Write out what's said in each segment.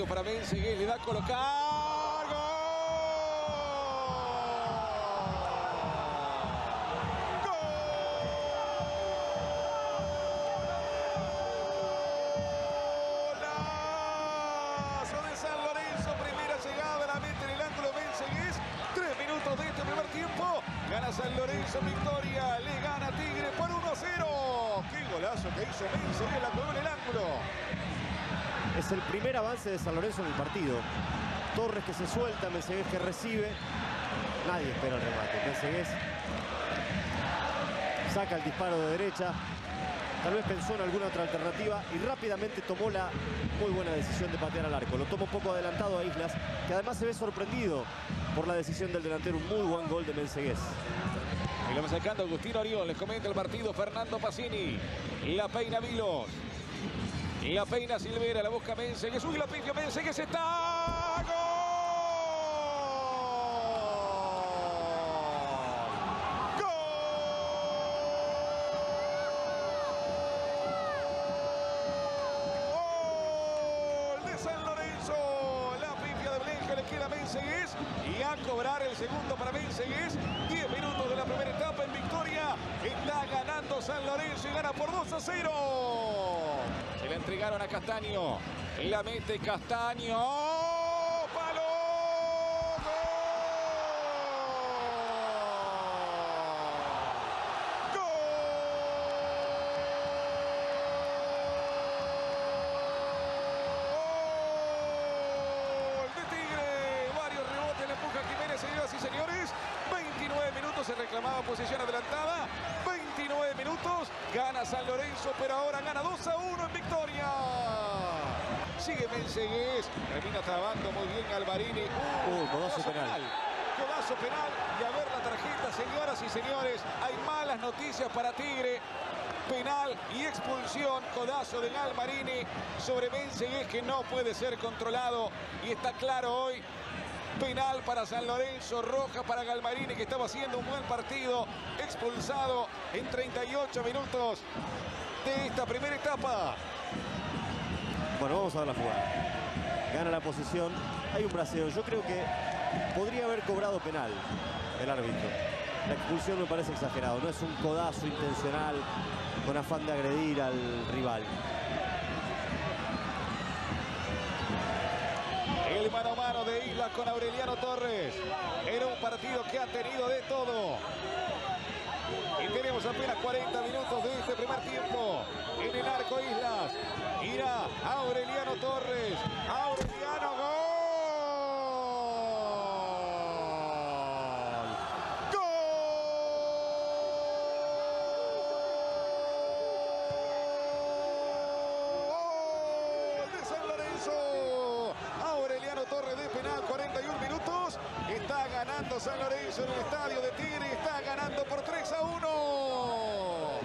partido para Mensegués. Le da a colocar. ¡Gol! ¡Golazo de San Lorenzo! Primera llegada a la meta en el ángulo Mensegués. 3 minutos de este primer tiempo. Gana San Lorenzo, victoria. Le gana Tigre por 1-0. ¡Qué golazo que hizo Mensegués! La pegó en el ángulo. Es el primer avance de San Lorenzo en el partido. Torres que se suelta, Mensegués que recibe. Nadie espera el remate. Mensegués saca el disparo de derecha. Tal vez pensó en alguna otra alternativa y rápidamente tomó la muy buena decisión de patear al arco. Lo toma un poco adelantado a Islas, que además se ve sorprendido por la decisión del delantero. Un muy buen gol de Mensegués. Y lo va sacando Agustín Orión. Les comenta el partido Fernando Pacini. La peina Vilos. La peina Silvera, la busca Mensegués. Uy, la pifia Mensegués. ¡Está! ¡Gol! ¡Gol de San Lorenzo! La pifia de Blenque le queda a Mensegués. Y a cobrar el segundo para Mensegués. 10 minutos de la primera etapa en victoria. Está ganando San Lorenzo y gana por 2-0. Se la entregaron a Castaño. La mete Castaño. ¡Palo! ¡Gol! ¡Gol de Tigre! Varios rebotes, le empuja Jiménez, señoras y señores. 29 minutos, se reclamaba posición adelantada. 29 minutos, gana San Lorenzo, pero ahora gana 2-1 en victoria. Sigue Mensegués, termina trabando muy bien Galvarini. Codazo penal. Codazo penal y a ver la tarjeta, señoras y señores. Hay malas noticias para Tigre. Penal y expulsión, codazo de Galvarini sobre Mensegués que no puede ser controlado y está claro hoy. Penal para San Lorenzo, roja para Galvarini que estaba haciendo un buen partido, expulsado en 38 minutos de esta primera etapa. Bueno, vamos a ver la jugada. Gana la posición, hay un braseo. Yo creo que podría haber cobrado penal el árbitro. La expulsión me parece exagerado, no es un codazo intencional con afán de agredir al rival. El mano a mano de Islas con Aureliano Torres. Era un partido que ha tenido de todo. Y tenemos apenas 40 minutos de este primer tiempo. En el arco Islas. Irá Aureliano Torres. Aureliano, gol. Torres de penal, 41 minutos. Está ganando San Lorenzo en el estadio de Tigre. Está ganando por 3-1.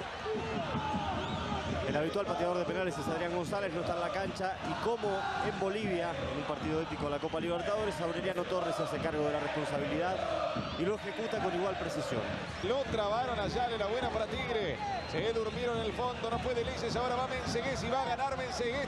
El habitual pateador de penales es Adrián González, no está en la cancha. Y como en Bolivia, en un partido épico de la Copa Libertadores, Aureliano Torres se hace cargo de la responsabilidad y lo ejecuta con igual precisión. Lo trabaron allá, la buena para Tigre. Se durmieron en el fondo, no puede Leises. Ahora va Mensegués y va a ganar Mensegués.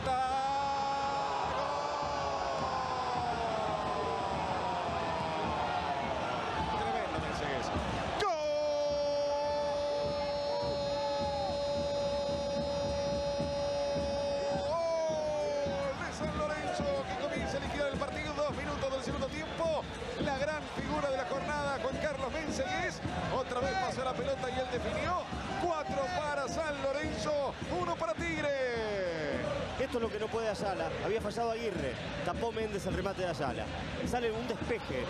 La gran figura de la jornada, Juan Carlos Mensegués. Otra vez pasó la pelota y él definió. 4 para San Lorenzo, 1 para Tigre. Esto es lo que no puede Ayala. Había fallado Aguirre. Tapó Méndez el remate de Ayala. Sale un despeje.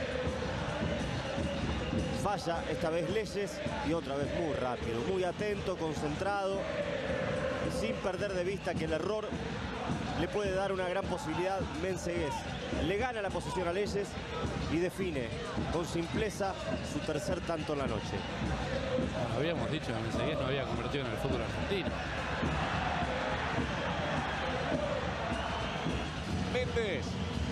Falla esta vez Leyes y otra vez muy rápido, muy atento, concentrado, sin perder de vista que el error le puede dar una gran posibilidad. Mensegués le gana la posición a Leyes y define con simpleza su tercer tanto en la noche. Como habíamos dicho, Mensegués no había convertido en el fútbol argentino. Méndez.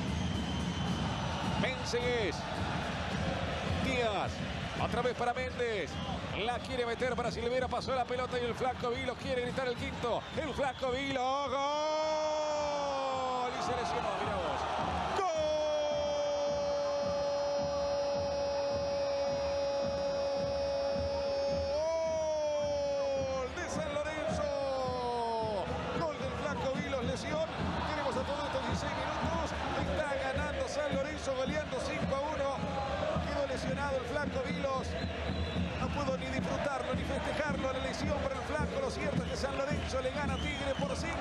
Mensegués. Díaz. Otra vez para Méndez. La quiere meter para Silvera. Pasó la pelota y el Flaco Vilos quiere gritar el quinto. El Flaco Vilos. ¡Gol! Y se lesionó, mira vos. ¡Gol de San Lorenzo! Gol del Flaco Vilos, lesión. Tenemos a todos estos 16 minutos. Está ganando San Lorenzo, goleando 5-1. Quedó lesionado el Flaco Vilos. No pudo ni disfrutarlo ni festejarlo, la lesión para el Flaco. Lo cierto es que San Lorenzo le gana a Tigre por 5-1.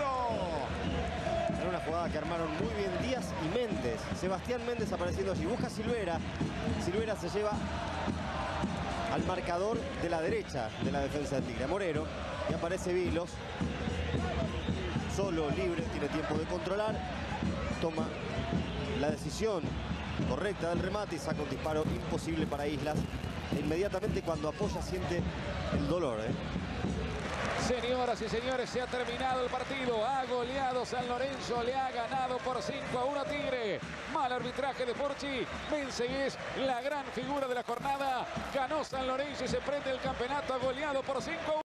Era una jugada que armaron muy bien Díaz y Méndez. Sebastián Méndez apareciendo allí. Busca Silvera. Silvera se lleva al marcador de la derecha de la defensa de Tigre, a Morero. Y aparece Vilos. Solo, libre, tiene tiempo de controlar. Toma la decisión correcta del remate y saca un disparo imposible para Islas. E inmediatamente cuando apoya siente el dolor. Señoras y señores, se ha terminado el partido. Ha goleado San Lorenzo, le ha ganado por 5-1 a Tigre. Mal arbitraje de Porchi. Mensegués, la gran figura de la jornada. Ganó San Lorenzo y se prende el campeonato. Ha goleado por 5-1.